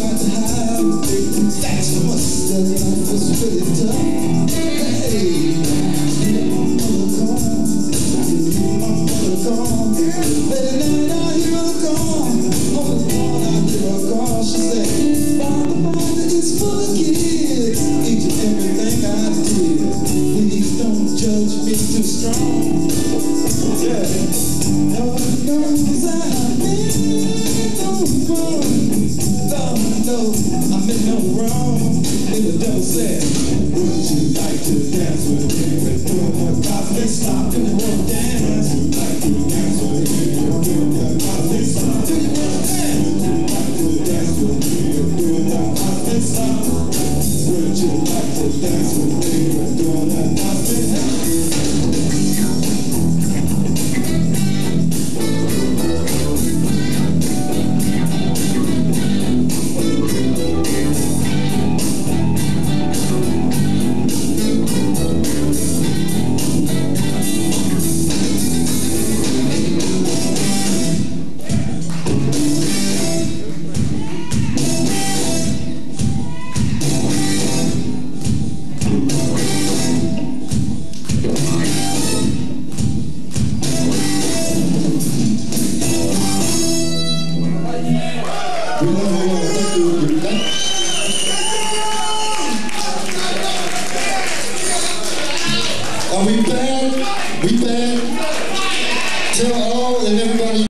tried to hide. That's so much that life was really tough. Hey, my mother called. My mother called. Late night I hear her call. On the phone I hear her call. She said, Father is full of kids. Each and everything I did. Please don't judge me too strong. Yeah. No, cause I've been no wrong. No, I meant no wrong. And the devil said, would you like to dance with me? We're doing the cosmic stop in the world dance. Would you like to dance with me? We're doing the cosmic stop in the world dance. Would you like to dance with me? We're doing the cosmic stop. Would you like to dance with me? We're doing the cosmic stop. Are we bad? We bad? Tell all and everybody.